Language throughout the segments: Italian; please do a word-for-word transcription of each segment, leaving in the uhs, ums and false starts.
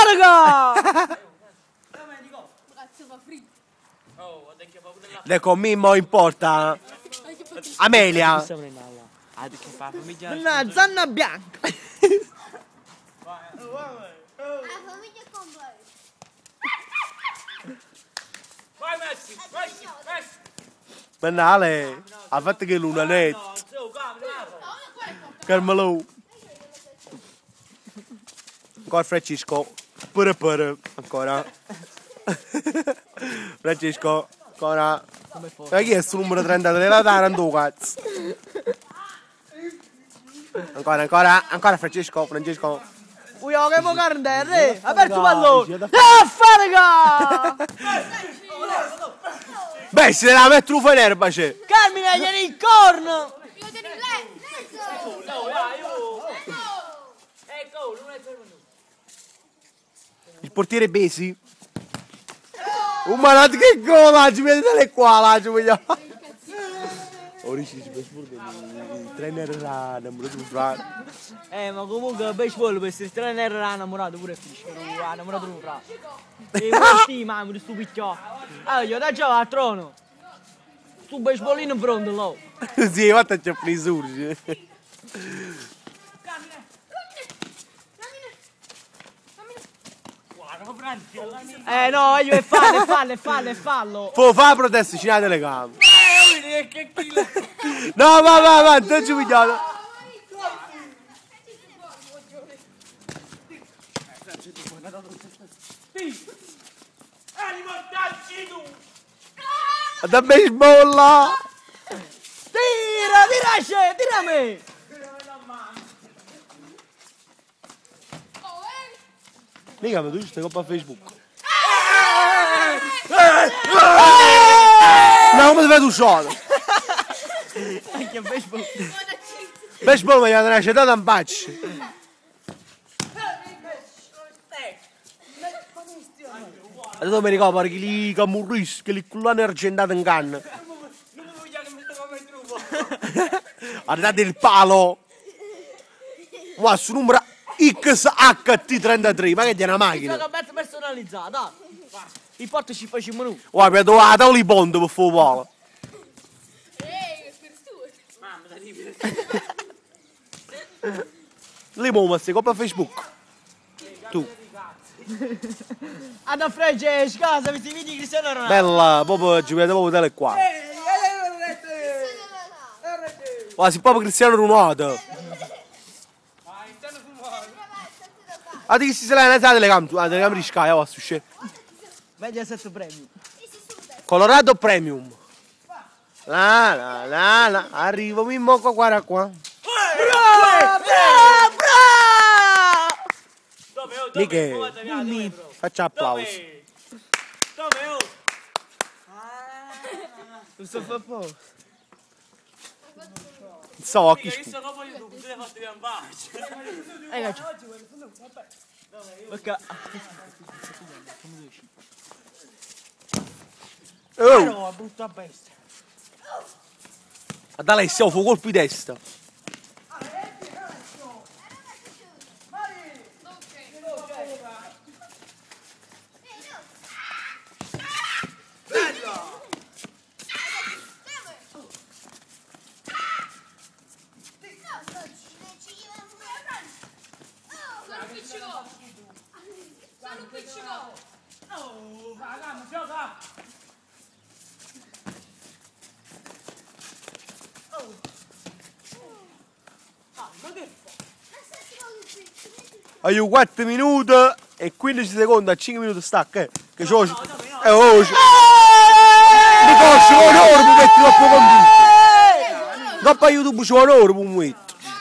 raga! Ecco, Mimmo importa. Amelia. Una zanna bianca. Vai Messi, Messi, Messi. Penale. Ha fatto che l'una net. Carmelo. Ancora Francesco. Pure pure. Ancora. Francesco. Ancora. Ma chi è sto numero trentatré? La Taranto, cazzo. Ancora, ancora, ancora Francesco, Francesco. Uio che mo carne, aperto pallone. Ah, fa raga! Beh, se la metto fuori in erba c'è. Carmine, vieni il corno! Il portiere Besi. Un malato che gola, ci vedete qua, là, ci vogliamo. Ora ci si il trainer là, innamorato. Eh, ma comunque il baseball per essere trainer era innamorato pure finisce. Era innamorato un fra. E una stima, mi sto picchiando. Allora, io da già al trono. Sto baseballino in fronte, là. Sì, guarda c'è frisure. Eh no, io è fallo, è fallo, è fallo, è fallo. Fu fa protesta, ci la telecamera. No, va, va, va, non ci vogliamo. Da baseball! Tira, tira, tira a me! Mica, ma tu ci stai coppa a Facebook? No, come ti fai tu solo? Anche a baseball. Baseball mi viene una città da un paccio. E tu mi ricordo perché lì camurris, che lì cullano è argentato in canna. Guardate il palo. Ma su numero X H T trentatré, ma che è una macchina? È una mezza personalizzata. Il porto ci facciamo noi. Guarda, vedo la tavola di ponte per fare palo. Lì mo ma stai coppa Facebook. Tu. Ad Francesca, se mi si vedi Cristiano Ronaldo. Bella, proprio ci vede proprio tale qua. Ma si proprio Cristiano Ronaldo. Ah, di che si sarà la telecamera, la telecamera di Sky, oh, su scena. Mediaset Premium. Colorado Premium. La la la la, arrivo Mimmo qua, guarda qua. Bravo, bravo, bravo! Lì che faccia applausi. Dove oh? Non so fa po'. So, chi Io scusa. sono proprio tu, tu devi fare un bacio. Eh, caccio. Perché... Oh, No, brutta bestia. ad Alessio fu colpi di testa. Oh, raga, ma gioca! Oh. Ah, ma che fa? Hai quattro minuti e quindici secondi a cinque minuti stacca, eh. Che c'ho... No, no, no. Eh, oh, c'ho... Mi conosco con oro, mi metti troppo computer. Dopo YouTube c'ho un oro, mi metto.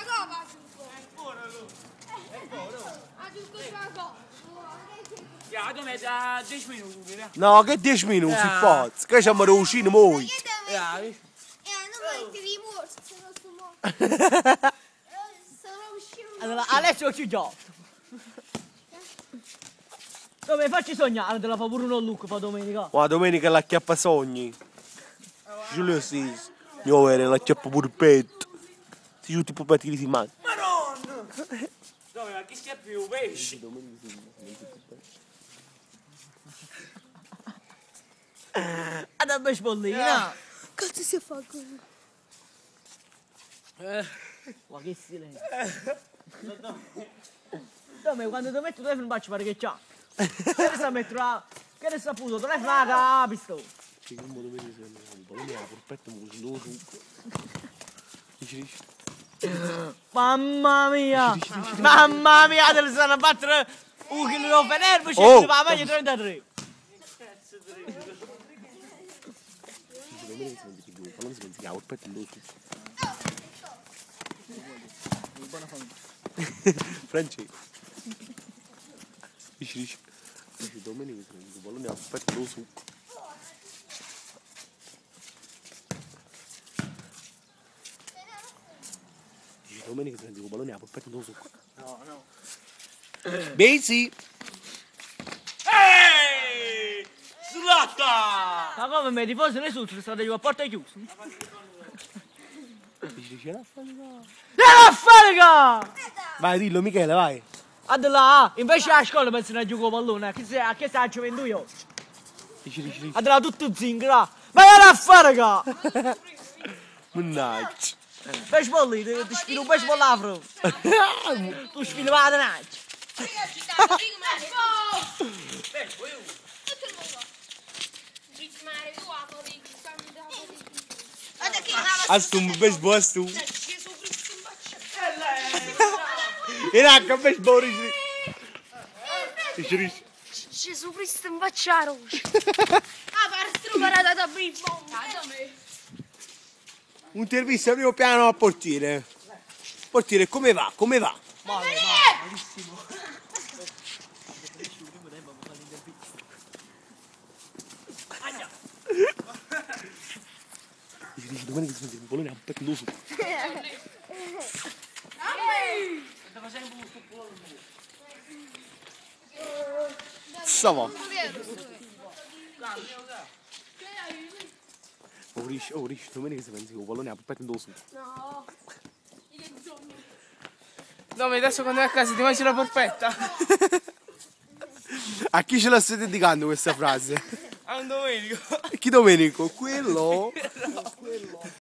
Ja, du metti a dieci minuti, via. No, che dieci minuti, si forza. Che siamo riusciti molto. Ja, Eh, non metti i morsi, se non sto morto. Sono uscito. Allora, Alessio ci gioca. Dove facci sognare, te la fa pure uno look fa domenica. Ma domenica la chiappa sogni. Giulio sì. Io ero la chiappa pure petto. Si tutti i pupetti si mangiano. Madonna! Dove, ma chi si è più pesci? Ad baseballina. Cazzo si fa così? Ma che silenzio. Dove quando ti metti il telefono faccio pare che c'ha. Che ne sta a mettere la... Che ne sta appunto, il telefono la capisto. Che come lo vedi se il pallone la polpetta mi così lo succo. Dici dici. Mamma mia. Mamma mia, te ne stanno a battere un chilo di Fenerbo, c'è Oh. oh. la maglia trentatré. Il pallone si pensa che la polpetta lo succo. Francesco. Dici dici. Dici domenica si pensa che il pallone la polpetta lo succo. Domenica si pensa che il pallone la polpetta lo succo. No, no. Besi. Ehi! Sull'atta! Ma come me tifosi nessuno, sono stati a porta chiusa. Dici dici la fare. Andiamo a fare ga! Vai dillo Michele vai. A là, invece a scuola pensano a giocare a pallone, che a che sta giocando io? Dici dici dici. A là tutto zingra. Vai a fare ga! Mannaggia. Baseball, ti, ti sfilo un baseball afro. Tu sfili la denaccia. Astum baseball astum. Iracca baseball dici. Dici dici. Gesù Cristo imbacciaro. Ah, partito parata da brivon. Intervista al primo piano al portiere. Portiere, come va? Come va? Male, male, malissimo. Dici, dici, domenica si sente il pallone a petto lo su. Stava. Oh, Rish, oh, Rish, domenica si pensa che il pallone a petto lo su. No. Dove adesso quando vai a casa ti mangi la polpetta? A chi ce la stai dedicando questa frase? A un Domenico. Chi Domenico? Quello?